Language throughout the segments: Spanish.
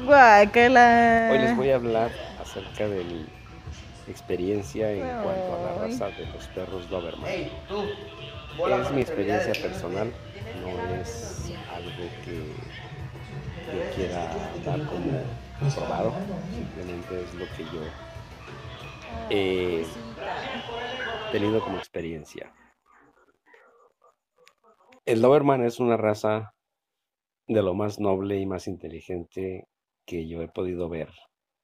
Hoy les Guácala. voy a hablar acerca de mi experiencia en cuanto a la Ay. raza de los perros Doberman. Hey, tú, bola Es con mi extremidades, experiencia que no sé qué. personal, no es algo que yo quiera dar como comprobado, simplemente es lo que yo Ay, he cosita. tenido como experiencia. El Doberman es una raza de lo más noble y más inteligente que yo he podido ver.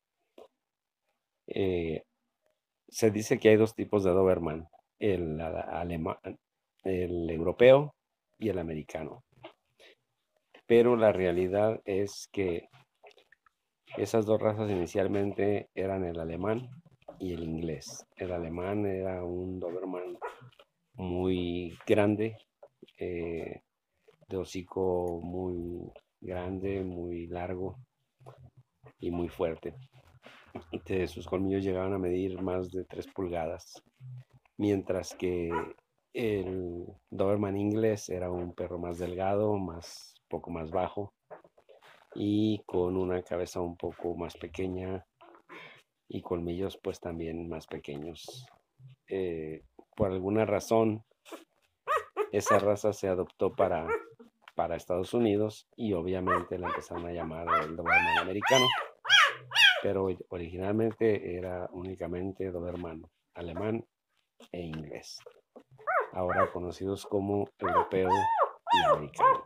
Eh, Se dice que hay dos tipos de Doberman, alemán, el europeo y el americano. Pero la realidad es que esas dos razas inicialmente eran el alemán y el inglés. El alemán era un Doberman muy grande, eh, de hocico muy grande, muy largo y muy fuerte. Sus colmillos llegaban a medir más de 3 pulgadas. Mientras que el Doberman inglés era un perro más delgado, poco más bajo y con una cabeza un poco más pequeña y colmillos pues también más pequeños. Eh, por alguna razón, esa raza se adoptó para Estados Unidos y obviamente la empezaron a llamar el Doberman americano, pero originalmente era únicamente Doberman alemán e inglés, ahora conocidos como europeo y americano.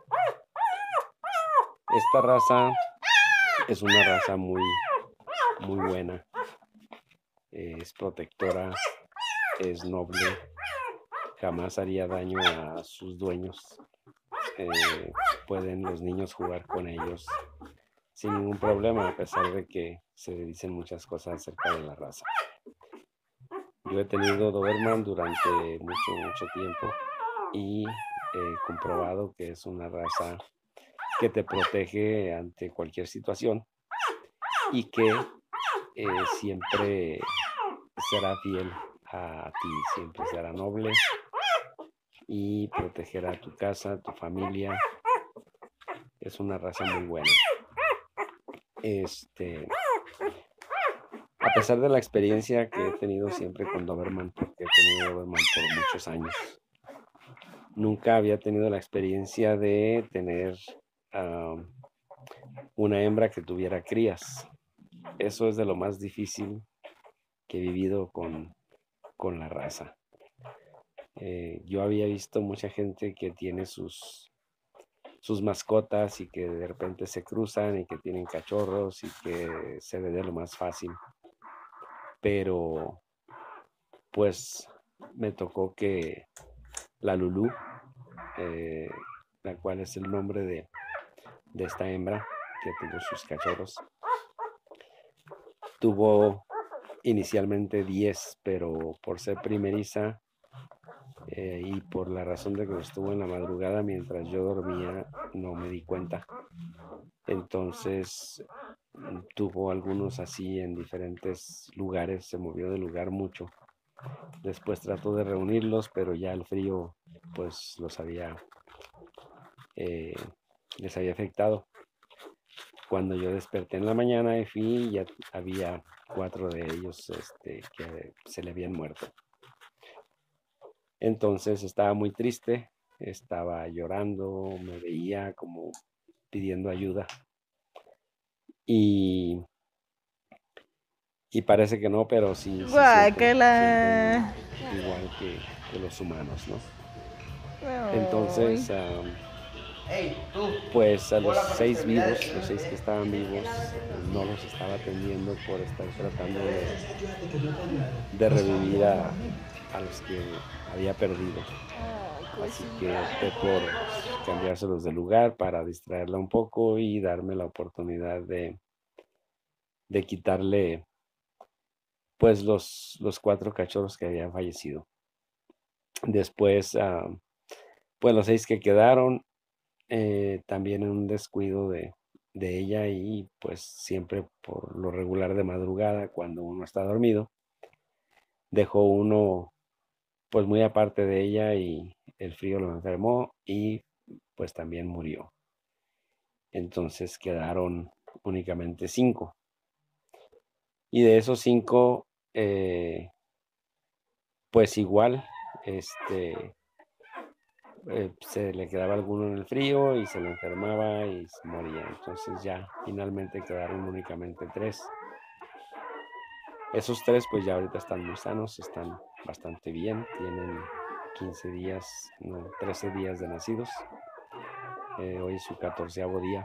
Esta raza es una raza muy buena, es protectora, es noble, jamás haría daño a sus dueños. Pueden los niños jugar con ellos sin ningún problema, a pesar de que se dicen muchas cosas acerca de la raza. Yo he tenido Doberman durante mucho tiempo y he comprobado que es una raza que te protege ante cualquier situación y que siempre será fiel a ti, siempre será noble y protegerá tu casa, tu familia. Es una raza muy buena. A pesar de la experiencia que he tenido siempre con Doberman, porque he tenido Doberman por muchos años, nunca había tenido la experiencia de tener uh, una hembra que tuviera crías. Eso es de lo más difícil que he vivido con la raza. Yo había visto mucha gente que tiene sus mascotas y que de repente se cruzan y que tienen cachorros y que se ve de lo más fácil. Pero pues me tocó que la Lulú, eh, la cual es el nombre de esta hembra que tuvo sus cachorros, tuvo inicialmente 10, pero por ser primeriza y por la razón de que estuvo en la madrugada mientras yo dormía, no me di cuenta. Entonces tuvo algunos así en diferentes lugares, se movió de lugar mucho. Después trató de reunirlos, pero ya el frío pues eh, les había afectado. Cuando yo desperté en la mañana y fui, ya había 4 de ellos que se le habían muerto. Entonces estaba muy triste, estaba llorando, me veía como pidiendo ayuda. Y, y parece que no, pero sí sienten Guácala. igual que los humanos, ¿no? Ay. Entonces, Hey, tú, pues a los bola con 6 vivos, extremidades, que no los sé 6 que qué. estaban vivos, no los estaba atendiendo por estar tratando de revivir a los que había perdido. Ay, Así que cosita. opté por cambiárselos de lugar para distraerla un poco y darme la oportunidad de quitarle pues los 4 cachorros que habían fallecido. Después, pues los 6 que quedaron, también en un descuido de ella y pues siempre por lo regular de madrugada cuando uno está dormido, dejó uno pues muy aparte de ella y el frío lo enfermó y pues también murió. Entonces quedaron únicamente 5. Y de esos 5, pues igual, se le quedaba alguno en el frío y se le enfermaba y se moría. Entonces ya finalmente quedaron únicamente 3. Esos 3 pues ya ahorita están muy sanos, están bastante bien, tienen 15 días, no, 13 días de nacidos. Hoy es su 14º día.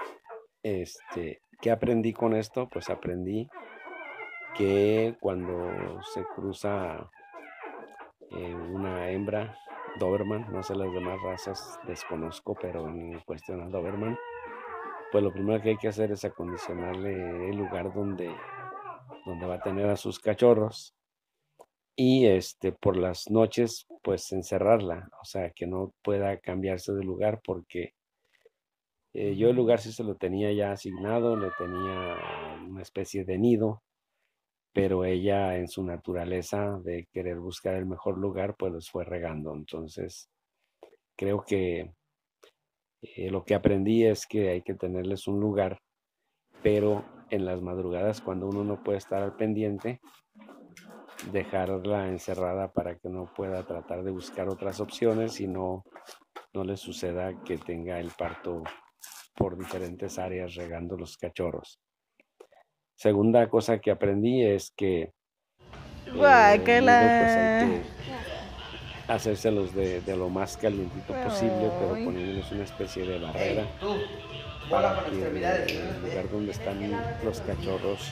¿Qué aprendí con esto? Pues aprendí que cuando se cruza una hembra Doberman, no sé las demás razas, desconozco, pero en cuestión al Doberman, pues lo primero que hay que hacer es acondicionarle el lugar donde va a tener a sus cachorros y por las noches pues encerrarla, o sea que no pueda cambiarse de lugar porque yo el lugar sí se lo tenía ya asignado, le tenía una especie de nido, pero ella en su naturaleza de querer buscar el mejor lugar pues los fue regando. Entonces creo que lo que aprendí es que hay que tenerles un lugar, pero en las madrugadas cuando uno no puede estar al pendiente, dejarla encerrada para que no pueda tratar de buscar otras opciones y no le suceda que tenga el parto por diferentes áreas regando los cachorros. Segunda cosa que aprendí es que el nido pues hay que hacérselos de lo más calientito posible, pero poniéndoles una especie de barrera. Hey, tú. Bola Para con que extremidades. el lugar donde están los cachorros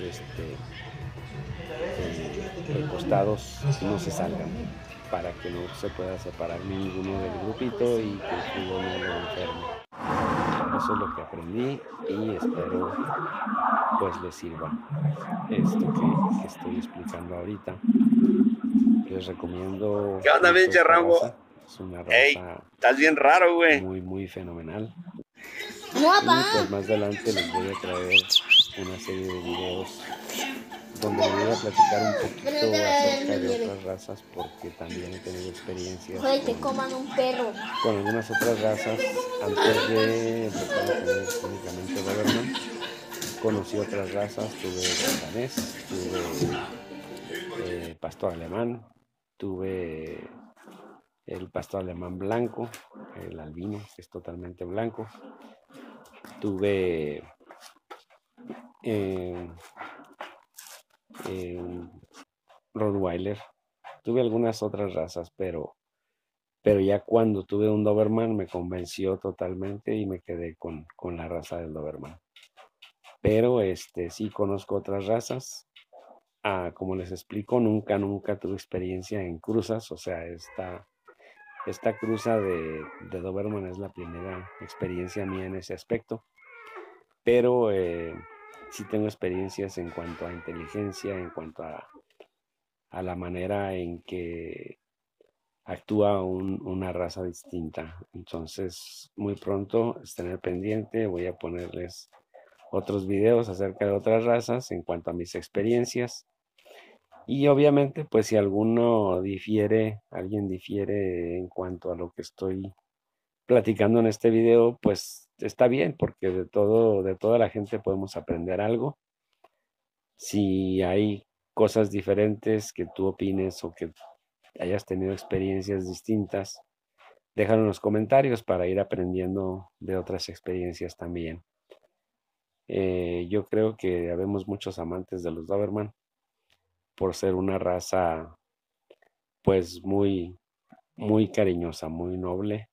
recostados no se salgan, para que no se pueda separar ninguno del grupito y que el frío no lo enferme. Eso es lo que aprendí y espero pues les sirva esto que estoy explicando ahorita. Les recomiendo ¿Qué onda, mucho pinche esta Rambo? raza. Es una Ey, raza estás bien raro, güey. muy, muy fenomenal. No, Y pues más adelante les voy a traer una serie de videos donde les voy a platicar un poquito acerca de otras razas porque también he tenido experiencias Joder, que coman un perro. con algunas otras razas. Antes de empezar a tener únicamente Doberman, conocí otras razas, tuve danés, tuve pastor alemán, tuve el pastor alemán blanco, el albino, que es totalmente blanco. Tuve Rottweiler. Tuve algunas otras razas, pero ya cuando tuve un Doberman me convenció totalmente y me quedé con la raza del Doberman. Pero sí conozco otras razas. Como les explico, nunca tuve experiencia en cruzas, o sea, esta cruza de Doberman es la primera experiencia mía en ese aspecto, pero sí tengo experiencias en cuanto a inteligencia, en cuanto a la manera en que actúa una raza distinta. Entonces, muy pronto estén al pendiente, voy a ponerles otros videos acerca de otras razas en cuanto a mis experiencias. Y obviamente, pues si alguien difiere en cuanto a lo que estoy platicando en este video, pues está bien, porque de toda la gente podemos aprender algo. Si hay cosas diferentes que tú opines o que hayas tenido experiencias distintas, déjalo en los comentarios para ir aprendiendo de otras experiencias también. Yo creo que habemos muchos amantes de los Doberman por ser una raza pues muy, muy cariñosa, muy noble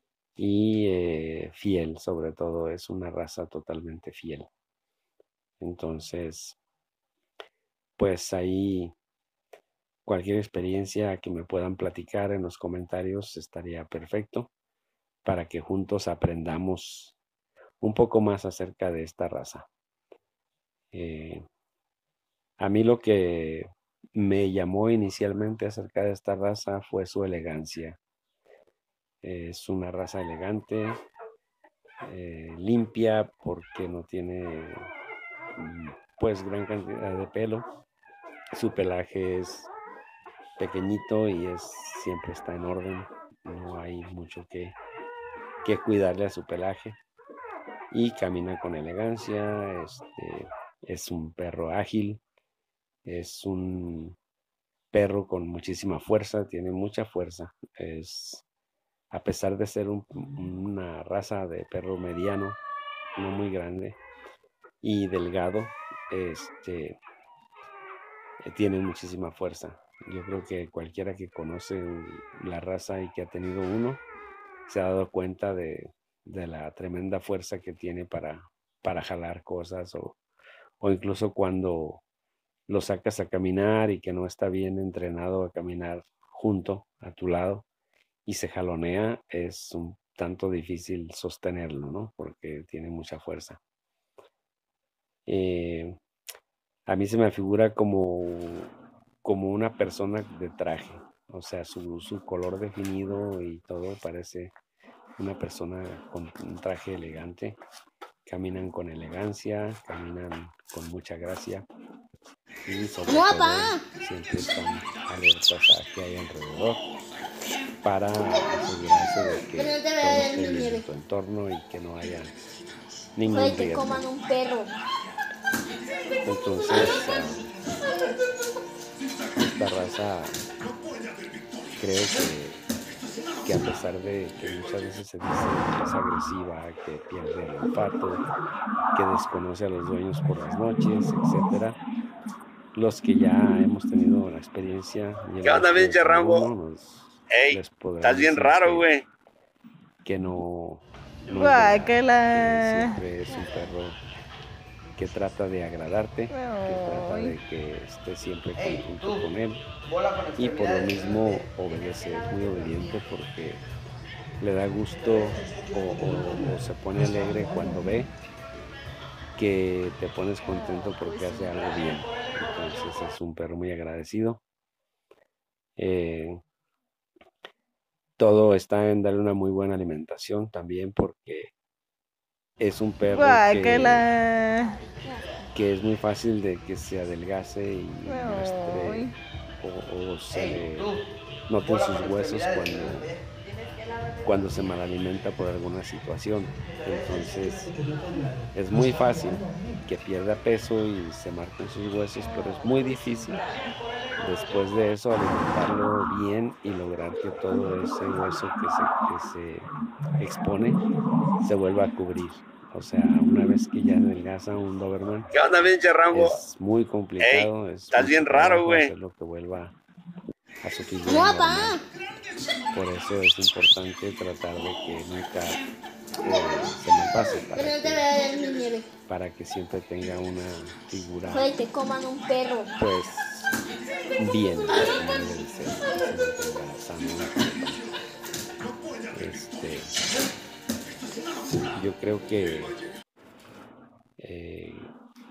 y fiel, sobre todo. Es una raza totalmente fiel. Entonces, pues ahí cualquier experiencia que me puedan platicar en los comentarios estaría perfecto para que juntos aprendamos un poco más acerca de esta raza. A mí lo que me llamó inicialmente acerca de esta raza fue su elegancia. Es una raza elegante, limpia porque no tiene pues gran cantidad de pelo. Su pelaje es pequeñito y siempre está en orden. No hay mucho que cuidarle a su pelaje. y camina con elegancia. Es un perro ágil, es un perro con muchísima fuerza, tiene mucha fuerza. A pesar de ser una raza de perro mediano, no muy grande y delgado, tiene muchísima fuerza. Yo creo que cualquiera que conoce la raza y que ha tenido uno se ha dado cuenta de la tremenda fuerza que tiene para jalar cosas o incluso cuando lo sacas a caminar y que no está bien entrenado a caminar junto a tu lado y se jalonea, es un tanto difícil sostenerlo, ¿no? Porque tiene mucha fuerza. Eh, a mí se me figura como una persona de traje, o sea, su color definido y todo parece una persona con un traje elegante. Caminan con elegancia, caminan con mucha gracia y sobre No, todo papá. siempre están alertas a qué hay alrededor para asegurarse de que Pero no te todo vayas esté mi bien en nieve. tu entorno y que no haya Ojalá ningún y te riesgo. coman un perro. Entonces, esta raza creo que a pesar de que muchas veces se dice que es agresiva, que pierde el olfato, que desconoce a los dueños por las noches, etcétera, los que ya hemos tenido la experiencia y el ¿Qué onda, gusto de pinche tener Rambo? uno, Ey, les podrán estás bien decir raro, güey. que no es verdad, que Guácala. siempre es un perro que trata de agradarte, que trata Ay. de que estés siempre Ey, junto tú. con él Bola con y por lo extremidades. mismo obedece, es muy obediente porque le da gusto o se pone alegre cuando ve que te pones contento porque hace algo bien. Entonces es un perro muy agradecido. Eh, Todo está en darle una muy buena alimentación también porque es un perro Guácala. que es muy fácil de que se adelgace y muestre Ay. o se Ey, le tú. noten Bola sus con huesos extremidades. cuando se malalimenta por alguna situación. Entonces es muy fácil que pierda peso y se marquen sus huesos, pero es muy difícil después de eso alimentarlo bien y lograr que todo ese hueso que se expone se vuelva a cubrir. O sea, una vez que ya adelgaza un Doberman, ¿Qué onda, pinche Rambo? es muy Ey, complicado, es estás mucho bien raro, trabajo güey. hacerlo que vuelva a su No, figura papá. normal. Por eso es importante tratar de que nunca se malpase Pero no te vayas mi nieve. para que siempre tenga una figura Ojalá y te coman un perro. pues bien, como debe de ser, que se mantenga sano. Yo creo que eh,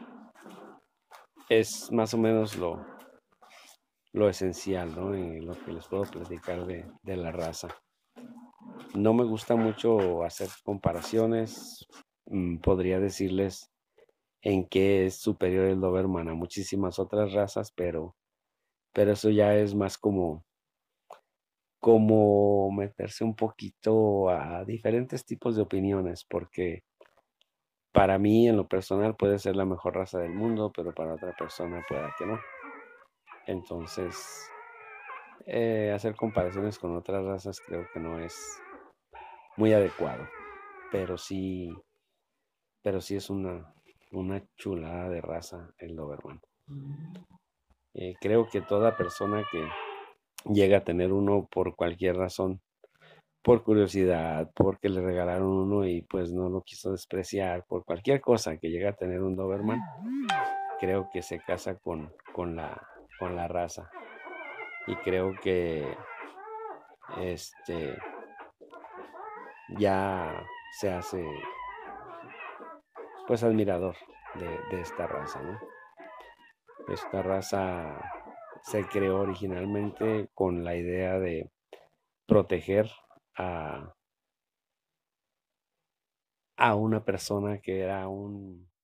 es más o menos lo esencial, ¿no? Y lo que les puedo platicar de la raza. No me gusta mucho hacer comparaciones. Podría decirles en qué es superior el Doberman a muchísimas otras razas, pero eso ya es más como meterse un poquito a diferentes tipos de opiniones, porque para mí en lo personal puede ser la mejor raza del mundo, pero para otra persona pueda que no. Entonces, hacer comparaciones con otras razas creo que no es muy adecuado, pero sí, pero sí es una chulada de raza el Doberman. Creo que toda persona que llega a tener uno por cualquier razón, por curiosidad, porque le regalaron uno y pues no lo quiso despreciar, por cualquier cosa que llega a tener un Doberman, creo que se casa con la raza. Y creo que ya se hace pues admirador de esta raza, ¿no? Esta raza se creó originalmente con la idea de proteger a una persona que era un